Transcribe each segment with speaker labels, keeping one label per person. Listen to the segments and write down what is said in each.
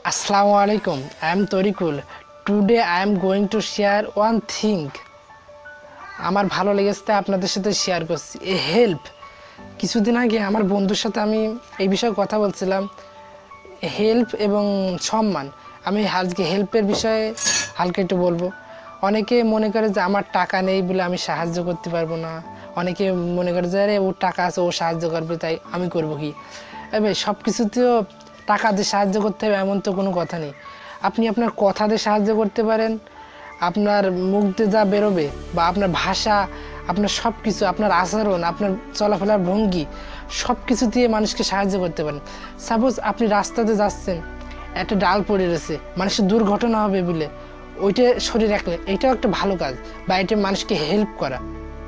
Speaker 1: Assalamu alaikum. I am Torikul. Today I am going to share one thing. আমার ভালো লেগেছে আপনাদের সাথে শেয়ার করছি। A help. কিছুদিন আগে আমার বন্ধুর সাথে আমি এই বিষয়ে কথা বলছিলাম। হেল্প এবং সম্মান। আমি আজকে হেল্পের বিষয়ে হালকা একটু বলবো। অনেকে মনে করে যে আমার টাকা নেই বলে আমি সাহায্য করতে পারবো না। অনেকে মনে করে যে আরে ওর টাকা আছে ও সাহায্য করবে তাই আমি করব কি। এবার সব কিছুতেও টাকা দিয়ে সাহায্য করতে হবে এমন তো কোনো কথা নেই। আপনি আপনার কথা দিয়ে সাহায্য করতে পারেন, আপনার মুখ দিয়ে যা বেরোবে বা আপনার ভাষা, আপনার সব কিছু, আপনার আচরণ, আপনার চলাফেরার ভঙ্গি সব কিছু দিয়ে মানুষকে সাহায্য করতে পারেন। সাপোজ আপনি রাস্তাতে যাচ্ছেন, একটা ডাল পড়ে রয়েছে, মানুষের দুর্ঘটনা হবে বলে ওইটা সরিয়ে রাখলে এটাও একটা ভালো কাজ, বা এটা মানুষকে হেল্প করা।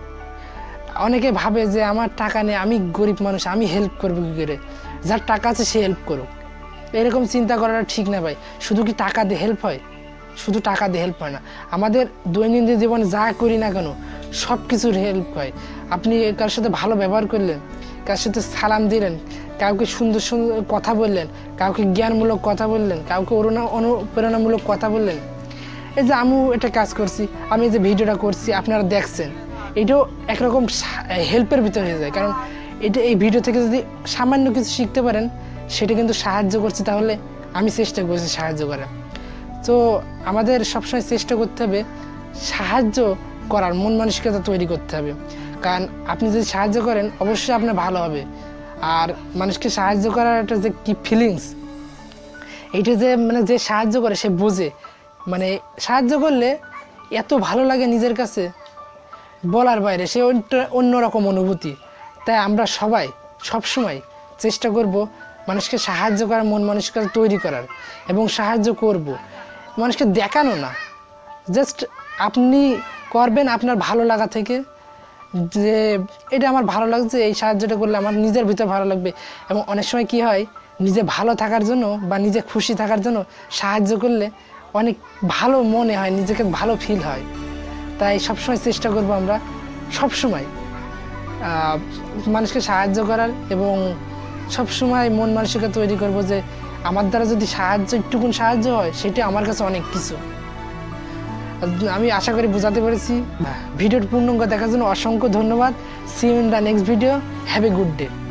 Speaker 1: অনেকে ভাবে যে আমার টাকা নেই, আমি গরিব মানুষ, আমি হেল্প করবো কী করে, যার টাকা আছে সে হেল্প করুক, এরকম চিন্তা করাটা ঠিক না ভাই। শুধু কি টাকা দিয়ে হেল্প হয়? শুধু টাকা দিয়ে হেল্প হয় না। আমাদের দৈনন্দিন জীবনে যা করি না কেন সব কিছুর হেল্প হয়। আপনি কার সাথে ভালো ব্যবহার করলেন, কার সাথে সালাম দিলেন, কাউকে সুন্দর সুন্দর কথা বললেন, কাউকে জ্ঞানমূলক কথা বললেন, কাউকে অনুপ্রেরণামূলক কথা বললেন। এই যে আমি এটা কাজ করছি, আমি যে ভিডিওটা করছি আপনারা দেখছেন, এটাও একরকম হেল্পের ভিতরে হয়ে যায়। কারণ এই ভিডিও থেকে যদি সামান্য কিছু শিখতে পারেন সেটা কিন্তু সাহায্য করছে, তাহলে আমি চেষ্টা করছি সাহায্য করার। তো আমাদের সবসময় চেষ্টা করতে হবে সাহায্য করার মন মানসিকতা তৈরি করতে হবে। কারণ আপনি যদি সাহায্য করেন অবশ্যই আপনার ভালো হবে। আর মানুষকে সাহায্য করার একটা যে কি ফিলিংস, এইটা যে যে সাহায্য করে সে বোঝে। সাহায্য করলে এত ভালো লাগে নিজের কাছে, বলার বাইরে, সে অন্যরকম অনুভূতি। তাই আমরা সবাই সবসময় চেষ্টা করব মানুষকে সাহায্য করার, মন মানসিকতা তৈরি করার, এবং সাহায্য করব, মানুষকে দেখানো না। জাস্ট আপনি করবেন আপনার ভালো লাগা থেকে, যে এটা আমার ভালো লাগছে, এই সাহায্যটা করলে আমার নিজের ভিতরে ভালো লাগবে। এবং অনেক সময় কি হয়, নিজে ভালো থাকার জন্য বা নিজে খুশি থাকার জন্য সাহায্য করলে অনেক ভালো মনে হয়, নিজেকে ভালো ফিল হয়। তাই সবসময় চেষ্টা করব আমরা সবসময় মানুষকে সাহায্য করার, এবং সবসময় মন মানসিকতা তৈরি করব যে আমার দ্বারা যদি একটুকুন সাহায্য হয় সেটা আমার কাছে অনেক কিছু। আমি আশা করি বোঝাতে পেরেছি। ভিডিওর পূর্ণাঙ্গ দেখার জন্য অসংখ্য ধন্যবাদ। See you in the next video. Have a good day.